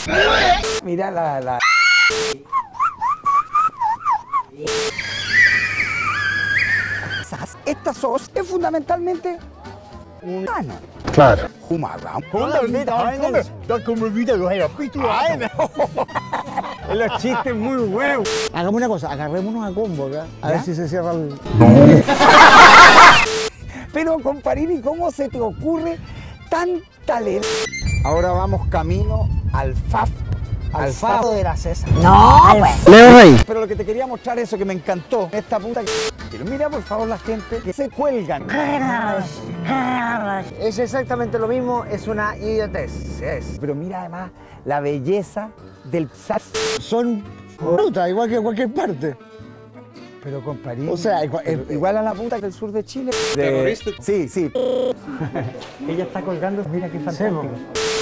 Mira la... Esta sos es fundamentalmente un ano. Claro. Humaga. Da kommer vidare och hela skit. Los chistes muy huevos. Hagamos una cosa, agarrémonos a combo acá. A ver si se cierra el... Pero Comparini, ¿cómo se te ocurre tanta lenta? Ahora vamos camino al FAF. Al faro de la César. No, pues. Leo Rey. Pero lo que te quería mostrar, eso que me encantó, esta puta que... Pero mira por favor la gente que se cuelgan. Es exactamente lo mismo, es una idiotez. Es. Pero mira además la belleza del SAS. Son puta, igual que en cualquier parte. Pero Comparini, O sea, igual a la puta del sur de Chile. Terrorista. Sí, sí. Ella está colgando, mira qué fantástico.